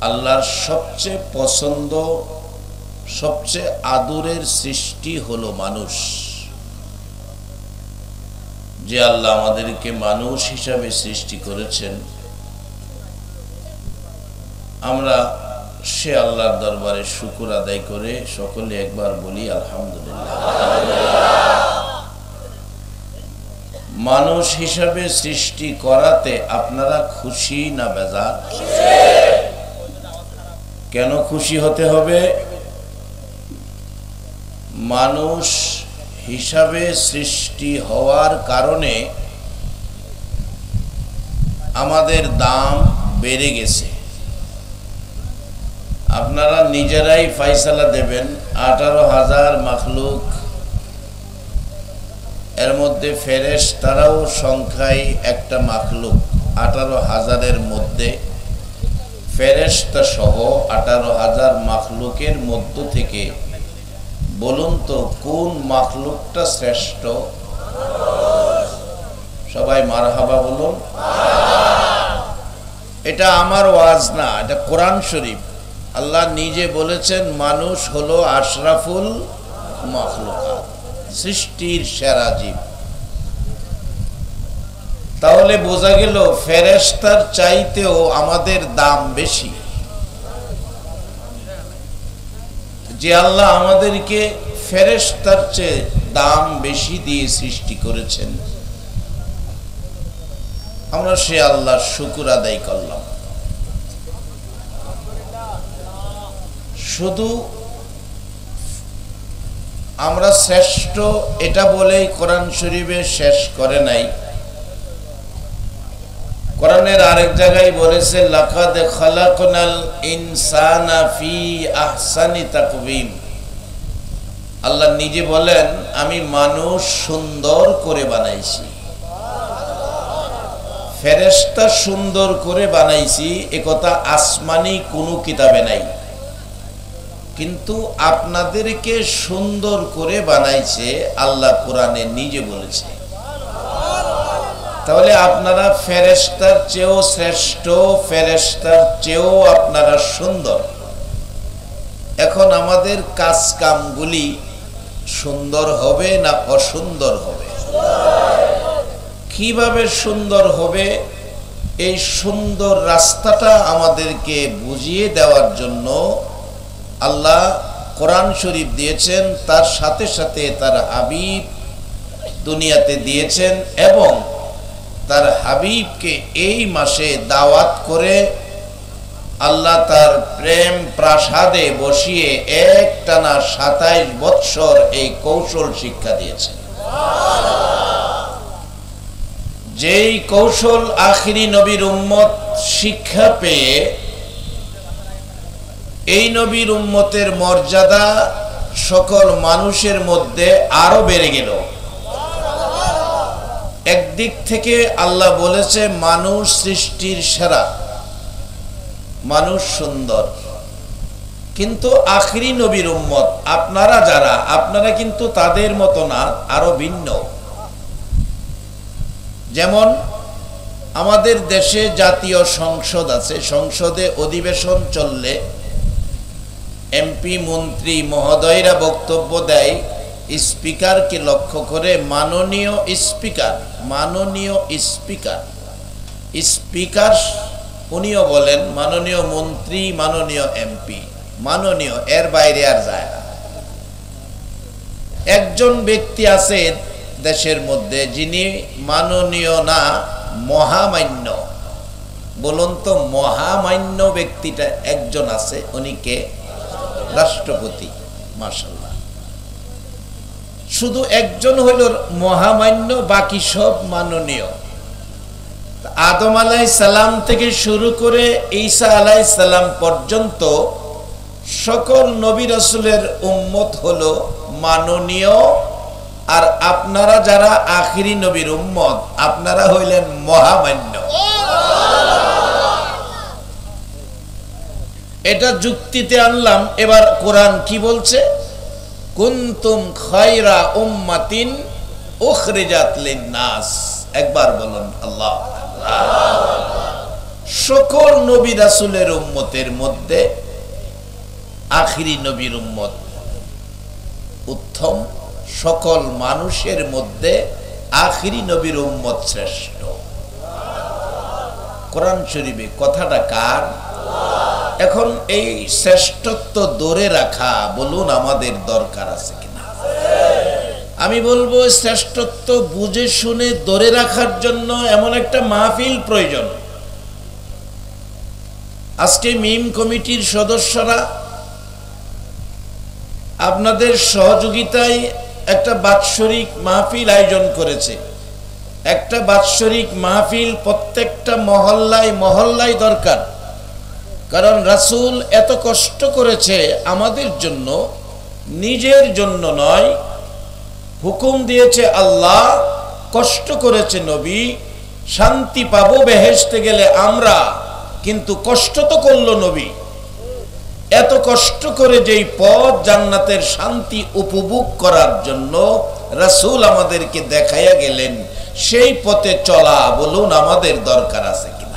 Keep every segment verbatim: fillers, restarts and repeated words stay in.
আল্লাহর সবচেয়ে পছন্দ সবচেয়ে আদরের সৃষ্টি হলো মানুষ। যে আল্লাহ আমাদেরকে মানুষ হিসাবে সৃষ্টি করেছেন, আমরা সে আল্লাহর দরবারে শুকর আদায় করে সকলে একবার বলি আলহামদুলিল্লাহ। মানুষ হিসাবে সৃষ্টি করাতে আপনারা খুশি না বেজার? কেন খুশি হতে হবে? মানুষ হিসাবে সৃষ্টি হওয়ার কারণে আমাদের দাম বেড়ে গেছে। আপনারা নিজেরাই ফাইসালা দেবেন। আঠারো হাজার মাখলুক, এর মধ্যে ফেরেশতারাও সংখ্যায় একটা মাখলুক। আঠারো হাজারের মধ্যে ফেরেশতা সহ আঠারো হাজার মাখলুকের মধ্য থেকে বলুন তো কোন মাখলুকটা শ্রেষ্ঠ? সবাই মারহাবা বলুন। এটা আমার ওয়াজ না, এটা কোরআন শরীফ। আল্লাহ নিজে বলেছেন মানুষ হলো আশরাফুল মাখলুকাত, সৃষ্টির সেরা জীব। তাহলে বোঝা গেল ফেরেশতার চাইতেও আমাদের দাম বেশি। যে আল্লাহ আমাদেরকে ফেরেশতার চেয়ে দাম বেশি দিয়ে সৃষ্টি করেছেন, আমরা সে আল্লাহর শুকর আদায় করলাম। শুধু আমরা শ্রেষ্ঠ এটা বলেই কোরআন শরীফে শেষ করে নাই। কোরআনের আরেক জায়গায় বলেছে লাকাদ খালাকনাল ইনসানা ফি আহসানি তাকওয়িম। আল্লাহ নিজে বলেন আমি মানুষ সুন্দর করে বানাইছি। ফেরেশতা সুন্দর করে বানাইছি এ কথা আসমানি কোনো কিতাবে নাই, কিন্তু আপনাদেরকে সুন্দর করে বানাইছে আল্লাহ কোরআনে নিজে বলেছে। তাহলে আপনারা ফেরেশতার চেয়েও শ্রেষ্ঠ, ফেরেশতার চেয়েও আপনারা সুন্দর। এখন আমাদের কাজ কামগুলি সুন্দর হবে না অসুন্দর হবে? কিভাবে সুন্দর হবে এই সুন্দর রাস্তাটা আমাদেরকে বুঝিয়ে দেওয়ার জন্য আল্লাহ কোরআন শরীফ দিয়েছেন, তার সাথে সাথে তার হাবিব দুনিয়াতে দিয়েছেন এবং তার হাবিবকে এই মাসে দাওয়াত করে আল্লাহ তার প্রেম প্রাসাদে বসিয়ে একটানা সাতাইশ বৎসর এই কৌশল শিক্ষা দিয়েছেন। যেই কৌশল আখিরি নবীর উম্মত শিক্ষা পেয়ে এই নবীর উম্মতের মর্যাদা সকল মানুষের মধ্যে আরো বেড়ে গেল। একদিক থেকে আল্লাহ বলেছে মানুষ সৃষ্টির সেরা, মানুষ সুন্দর, কিন্তু আখিরি নবীর উম্মত আপনারা যারা, আপনারা কিন্তু তাদের মতো না, আরো ভিন্ন। যেমন আমাদের দেশে জাতীয় সংসদ আছে, সংসদে অধিবেশন চললে এমপি মন্ত্রী মহোদয়রা বক্তব্য দেয়, স্পিকারকে লক্ষ্য করে মাননীয় স্পিকার, মাননীয় স্পিকার, স্পিকার উনিও বলেন মাননীয় মন্ত্রী, মাননীয় এমপি, মাননীয়, এর বাইরে আর যায় না। একজন ব্যক্তি আছে দেশের মধ্যে যিনি মাননীয় না, মহামান্য। বলুন তো মহামান্য ব্যক্তিটা একজন আছে, উনি কে? রাষ্ট্রপতি। মাশাআল্লাহ, শুধু একজন হইল মহামান্য, বাকি সব মাননীয়। আদম আলাইহিস সালাম থেকে শুরু করে ঈসা আলাইহিস সালাম পর্যন্ত সকল নবী রাসূলের উম্মত হলো মাননীয়, আর আপনারা যারা আখিরি নবীর উম্মত আপনারা হইলেন মহামান্য। এটা যুক্তিতে আনলাম। এবার কোরআন কি বলছে? কুনতুম খায়রা উম্মাতিন উখরিজাত লিন-নাস। একবার বলুন আল্লাহ। সকল নবী রাসূলের উম্মতের মধ্যে আখিরি নবীর উম্মত উত্তম, সকল মানুষের মধ্যে আখিরি নবীর উম্মত শ্রেষ্ঠ। কোরআন শরীফে কথাটা কার? এখন এই শ্রেষ্ঠত্ব ধরে রাখা বলুন আমাদের দরকার আছে কিনা? আমি বলবো শ্রেষ্ঠত্ব বুঝে শুনে ধরে রাখার জন্য এমন একটা মাহফিল প্রয়োজন। আজকে মিম কমিটির সদস্যরা আপনাদের সহযোগিতায় একটা বাৎসরিক মাহফিল আয়োজন করেছে। একটা বাৎসরিক মাহফিল প্রত্যেকটা মহল্লায় মহল্লায় দরকার, কারণ রাসূল এত কষ্ট করেছে আমাদের জন্য, নিজের জন্য নয়। হুকুম দিয়েছে আল্লাহ, কষ্ট করেছে নবী, শান্তি পাবো বেহেশতে গেলে আমরা, কিন্তু কষ্ট তো করলো নবী। এত কষ্ট করে যেই পথ জান্নাতের শান্তি উপভোগ করার জন্য রাসূল আমাদেরকে দেখাইয়া গেলেন, সেই পথে চলা বলুন আমাদের দরকার আছে কিনা?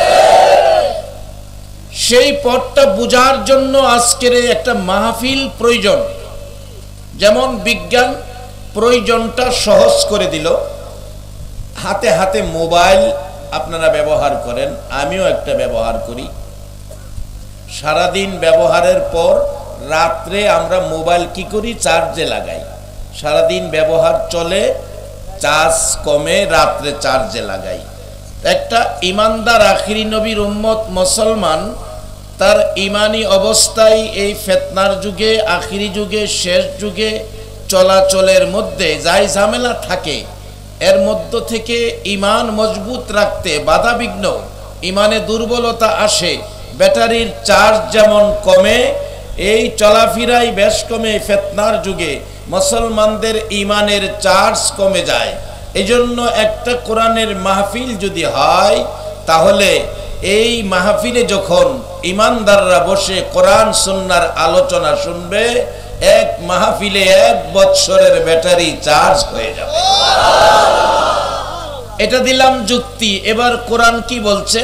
সেই পথটা বুঝার জন্য আজকের একটা মাহফিল প্রয়োজন। যেমন বিজ্ঞান প্রয়োজনটা সহজ করে দিল, হাতে হাতে মোবাইল আপনারা ব্যবহার করেন, আমিও একটা ব্যবহার করি। সারাদিন ব্যবহারের পর রাত্রে আমরা মোবাইল কি করি? চার্জে লাগাই। সারাদিন ব্যবহার চলে, চার্জ কমে, রাত্রে চার্জে লাগাই। একটা ইমানদার আখিরি নবীর উম্মত মুসলমান তার ইমানি অবস্থায় এই ফিতনার যুগে, আখিরি যুগে, শেষ যুগে চলাচলের মধ্যে যাই ঝামেলা থাকে, এর মধ্য থেকে ইমান মজবুত রাখতে বাধা বিঘ্ন, ইমানে দুর্বলতা আসে, ব্যাটারির চার্জ যেমন কমে, এই চলাফেরাই বেশ কমে। ফিতনার যুগে মুসলমানদের ইমানের চার্জ কমে যায়। এজন্য একটা কোরআনের মাহফিল যদি হয়, তাহলে এই মাহফিলে যখন ইমানদাররা বসে কোরআন সুন্নাহর আলোচনা শুনবে, এক মাহফিলে এক বৎসরের ব্যাটারি চার্জ হয়ে যাবে। এটা দিলাম যুক্তি। এবার কোরআন কি বলছে?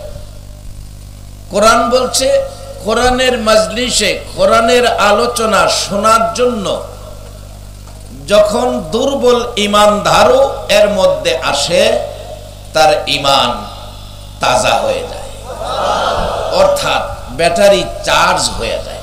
কোরআন বলছে কোরআনের মাজলিসে কোরআনের আলোচনা শোনার জন্য যখন দুর্বল ইমানদারও এর মধ্যে আসে, তার ইমান তাজা হয়ে যায়, অর্থাৎ ব্যাটারি চার্জ হয়ে যায়।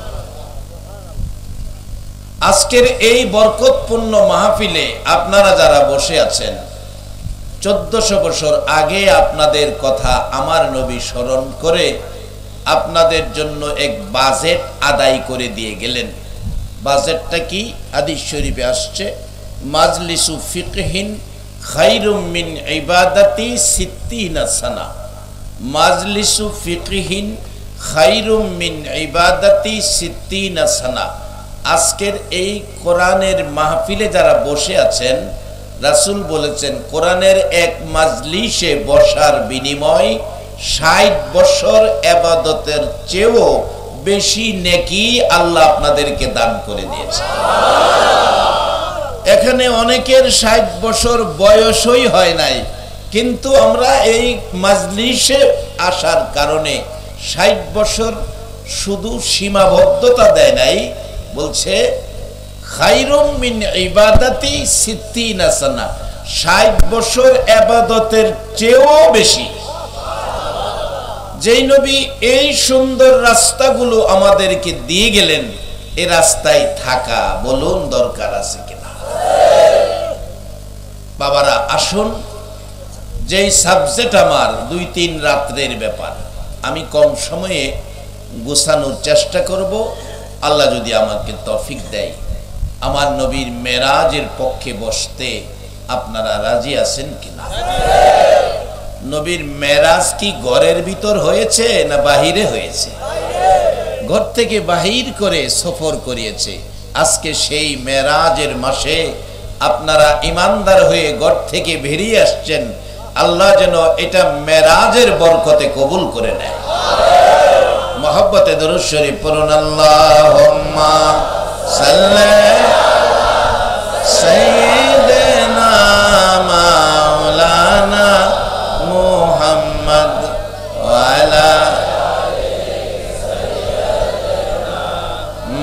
আজকের এই বরকতপূর্ণ মাহফিলে আপনারা যারা বসে আছেন, চোদ্দশো বছর আগে আপনাদের কথা আমার নবী স্মরণ করে আপনাদের জন্য এক বাজেট আদায় করে দিয়ে গেলেন। বাজেটটা কি? হাদিস শরীফে আসছে, মাজলিসু ফিকহিন খায়রুম মিন ইবাদাতি সিত্তিনা সানা। মাজলিসু ফিকহিন খায়রুম মিন ইবাদাতি সিত্তিনা সানা। আজকের এই কোরআনের মাহফিলে যারা বসে আছেন, রাসূল বলেছেন কোরআনের এক মাজলিসে বসার বিনিময় ষাট বছর ইবাদতের চেয়েও বেশি নেকি আল্লাহ আপনাদেরকে দান করে দিয়েছে। এখানে অনেকের ষাট বছর বয়সই হয় নাই, কিন্তু আমরা এই মাজলিসে আসার কারণে ষাট বছর শুধু সীমাবদ্ধতা দেয় নাই, বলছে খায়রুম মিন ইবাদাতি সিত্তিনা সানা, ষাট বছর ইবাদতের চেয়েও বেশি। যেই নবী এই সুন্দর রাস্তাগুলো আমাদেরকে দিয়ে গেলেন, এই রাস্তায় থাকা বলুন দরকার আছে কিনা? বাবারা আসুন, যেই সাবজেক্ট আমার দুই তিন রাত্রের ব্যাপার, আমি কম সময়ে গোছানোর চেষ্টা করব, আল্লাহ যদি আমাকে তৌফিক দেয়। আমার নবীর মেরাজের পক্ষে বসতে আপনারা রাজি আছেন কিনা? নবীর মেরাজ কি ঘরের ভিতর হয়েছে না বাহিরে হয়েছে? ঘর থেকে বাহির করে সফর করিয়েছে। আজকে সেই মেরাজের মাসে আপনারা ইমানদার হয়ে ঘর থেকে বেরিয়ে আসছেন। আল্লাহ যেন এটা মেরাজের বরকতে কবুল করে নেয়। মহব্বতে দরুদ শরীফ পড়ুন। আল্লাহুম্মা সাল্লি সাইয়্যিদিনা মাওলানা মুহাম্মদ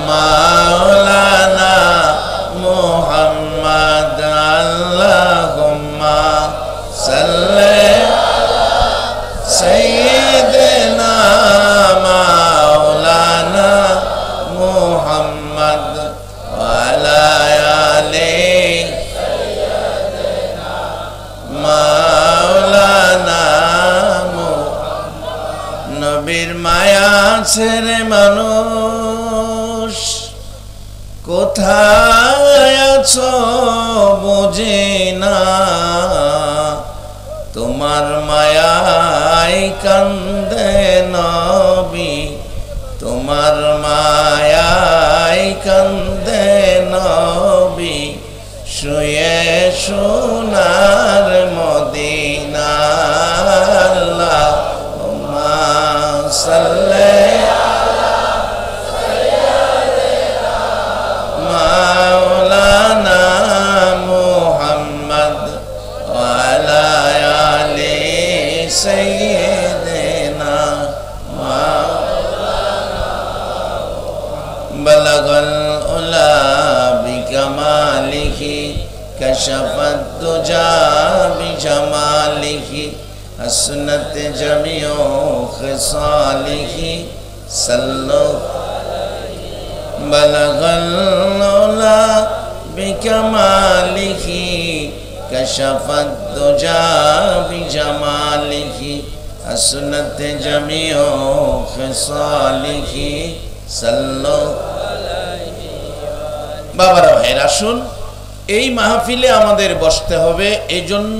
মাওলানা মুহাম্মদ আল্লাহুম্মা সাল্লি সাইয়্যিদিনা মাওলানা মুহাম্মদ ওয়া আলা আলি সাইয়্যিদিনা মাওলানা নবীর মায়া ছেড়ে মানুষ কোথায় আছো বুঝি না, তোমার মায়ায় কান্দে নবী, তোমার মায়ায় কান্দে নবী, শুয়ে সোনার মদিনা। আল্লাহুম্মা সাল্লি মাওলানা মুহাম্মদ ওয়া আলা আলি সাইয়্যিদিনা মাওলানা বালাগাল উলা বিকামালিহি কাশাফাত দুজা বিজামালিহি হাসনাত জামিউ খিসালিহি সাল্লু বালাগাল উলা বিকামালিহি কাশাফাত দুজা বিজামালিহি হাসনাত জামিউ খিসালিহি সাল্লু বাবারা ভাইরা শুন, এই মাহফিলে আমাদের বসতে হবে। এজন্য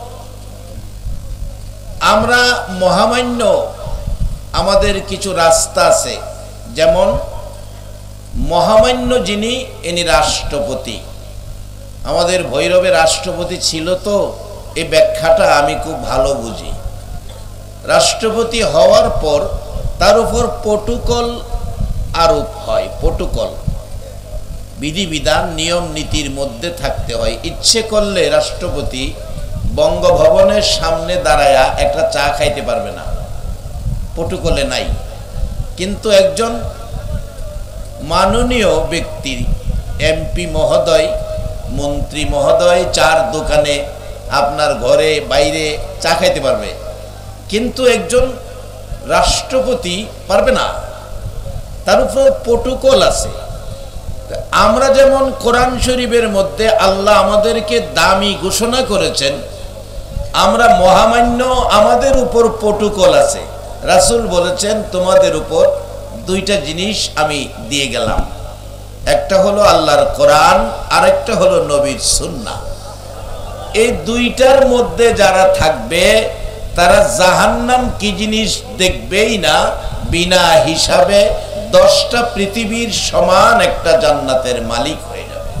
আমরা মহামান্য আমাদের কিছু রাস্তা আছে, যেমন মহামান্য যিনি ইনি রাষ্ট্রপতি, আমাদের ভৈরবে রাষ্ট্রপতি ছিল, তো এই ব্যাখ্যাটা আমি খুব ভালো বুঝি। রাষ্ট্রপতি হওয়ার পর তার উপর প্রটোকল আরোপ হয়, প্রটোকল বিধিবিধান নিয়ম নীতির মধ্যে থাকতে হয়। ইচ্ছে করলে রাষ্ট্রপতি বঙ্গভবনের সামনে দাঁড়ায়া একটা চা খাইতে পারবে না, প্রটোকলে নাই। কিন্তু একজন মাননীয় ব্যক্তি, এমপি মহোদয়, মন্ত্রী মহোদয় চার দোকানে আপনার ঘরে বাইরে চা খাইতে পারবে, কিন্তু একজন রাষ্ট্রপতি পারবে না, তার উপর প্রটোকল আছে। আমরা যেমন কোরআন শরীফের মধ্যে আল্লাহ আমাদেরকে দামি ঘোষণা করেছেন, আমরা মহামান্য, আমাদের উপর প্রটোকল আছে। রাসূল বলেছেন তোমাদের উপর দুইটা জিনিস আমি দিয়ে গেলাম, একটা হলো আল্লাহর কোরআন, আরেকটা হলো নবীর সুন্নাহ। এই দুইটার মধ্যে যারা থাকবে তারা জাহান্নাম কি জিনিস দেখবেই না, বিনা হিসাবে দশটা পৃথিবীর সমান একটা জান্নাতের মালিক হয়ে যাবে।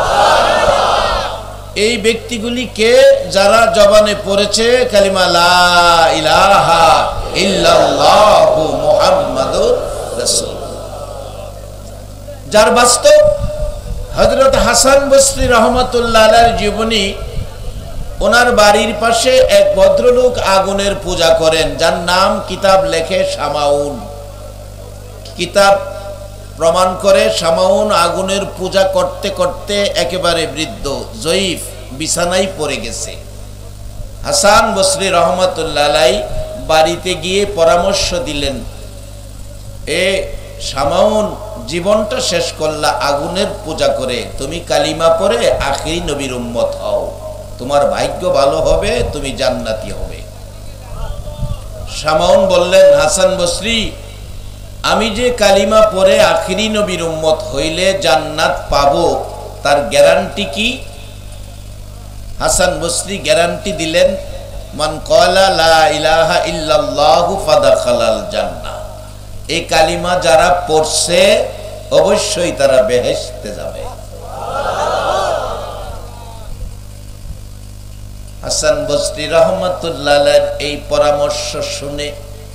এই ব্যক্তিগুলি কে? যারা জবানে পড়েছে কালিমা লা ইলাহা ইল্লাল্লাহু মুহাম্মাদুর রাসূল। যার বাস্তব হযরত হাসান বসরি রাহমাতুল্লাহ আলাইহির জীবনী, ওনার বাড়ির পাশে এক ভদ্রলোক আগুনের পূজা করেন, যার নাম কিতাব লেখে শামাউন। কিতাব প্রমাণ করে শামাউন আগুনের পূজা করতে করতে একেবারে বৃদ্ধ, জয়ীফ, বিছানায় পড়ে গেছে। হাসান বসরি রহমাতুল্লাহ আলাইহি বাড়িতে গিয়ে পরামর্শ দিলেন, এ শামাউন, জীবনটা শেষ করলা আগুনের পূজা করে, তুমি কালিমা পড়ে আখিরি নবীর উম্মত হও, তোমার ভাগ্য ভালো হবে, তুমি জান্নাতি হবে। শামাউন বললেন, হাসান বসরি, আমি যে কালিমা পড়ে আখিরি নবীর উম্মত হইলে জান্নাত পাবো, তার গ্যারান্টি কি? হাসান বসরি গ্যারান্টি দিলেন, মান ক্বালা লা ইলাহা ইল্লাল্লাহু ফাদাখালাল জান্নাহ। এই কালিমা যারা পড়ছে অবশ্যই তারা বেহেশতে যাবে। হাসান বসরি রাহমাতুল্লাহ আলাইহির এই পরামর্শ শুনে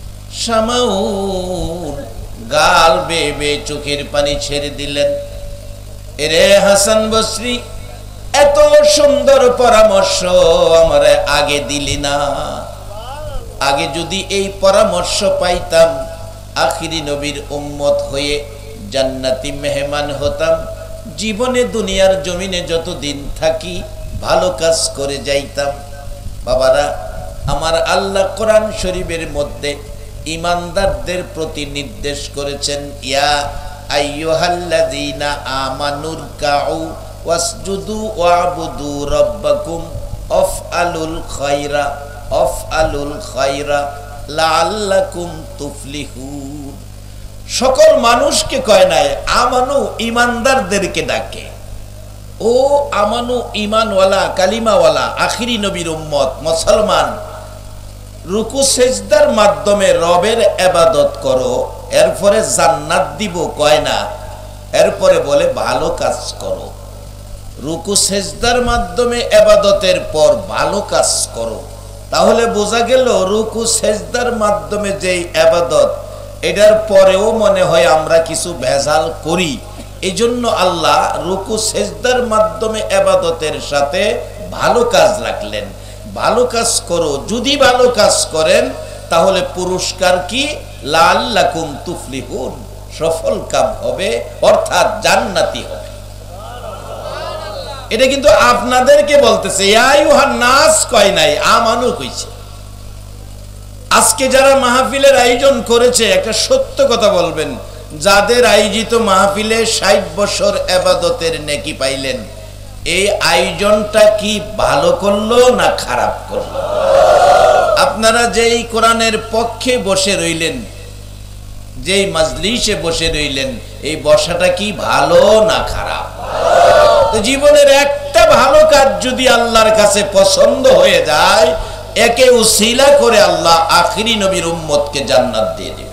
শামাউন গাল বেয়ে বেয়ে চোখের পানি ছেড়ে দিলেন। এরে হাসান বসরি, এত সুন্দর পরামর্শ আমার আগে দিলি না, আগে যদি এই পরামর্শ পাইতাম আখিরি নবীর উম্মত হয়ে জান্নাতি মেহমান হতাম। জীবনে দুনিয়ার জমিনে যতদিন থাকি ভালো কাজ করে যাইতাম। বাবারা আমার, আল্লাহ কোরআন শরীফের মধ্যে ইমানদারদের প্রতি নির্দেশ করেছেন, ইয়া আইয়ুহাল্লাযীনা আমানুর কাউ ওয়াসজুদু ওয়াবুদু রাব্বাকুম আফআলুল খায়রা আফআলুল খায়রা লাআল্লাকুম তুফলিহুন। সকল মানুষকে কয় নাই, আমানু ইমানদারদেরকে ডাকে। ও আমানু ইমানওয়ালা কালিমাওয়ালা আখিরি নবীর উম্মত মুসলমান, রুকু সেজদার মাধ্যমে রবের ইবাদত করো, এরপরে জান্নাত দিব কয় না, এরপরে বলে ভালো কাজ করো। রুকু সেজদার মাধ্যমে ইবাদতের পর ভালো কাজ করো। তাহলে বোঝা গেল রুকু সেজদার মাধ্যমে যেই ইবাদত, এটার পরেও মনে হয় আমরা কিছু ভেজাল করি। এই জন্য আল্লাহ রুকু সেজদার মাধ্যমে ইবাদতের সাথে ভালো কাজ রাখলেন। ভালো কাজ করো, যদি ভালো কাজ করেন তাহলে পুরস্কার কি? লাআল্লাকুম তুফলিহুন, সফল কাম হবে, অর্থাৎ জান্নাতি হবে। এটা কিন্তু আপনাদেরকে বলতেছে, ইয়া আইয়ুহান নাস কয় নাই, আমানু কইছে। আজকে যারা মাহফিলের আয়োজন করেছে, একটা সত্য কথা বলবেন, যাদের আয়োজিত মাহফিলে ষাট বছর ইবাদতের নেকি পাইলেন, এই আয়োজনটা কি ভালো করলো না খারাপ করলো? আপনারা যেই কোরআনের পক্ষে বসে রইলেন, যেই মাজলিসে বসে রইলেন, এই বসাটা কি ভালো না খারাপ? তো জীবনের একটা ভালো কাজ যদি আল্লাহর কাছে পছন্দ হয়ে যায়, একে উসিলা করে আল্লাহ আখিরি নবীর উম্মতকে জান্নাত দিয়ে দিবে।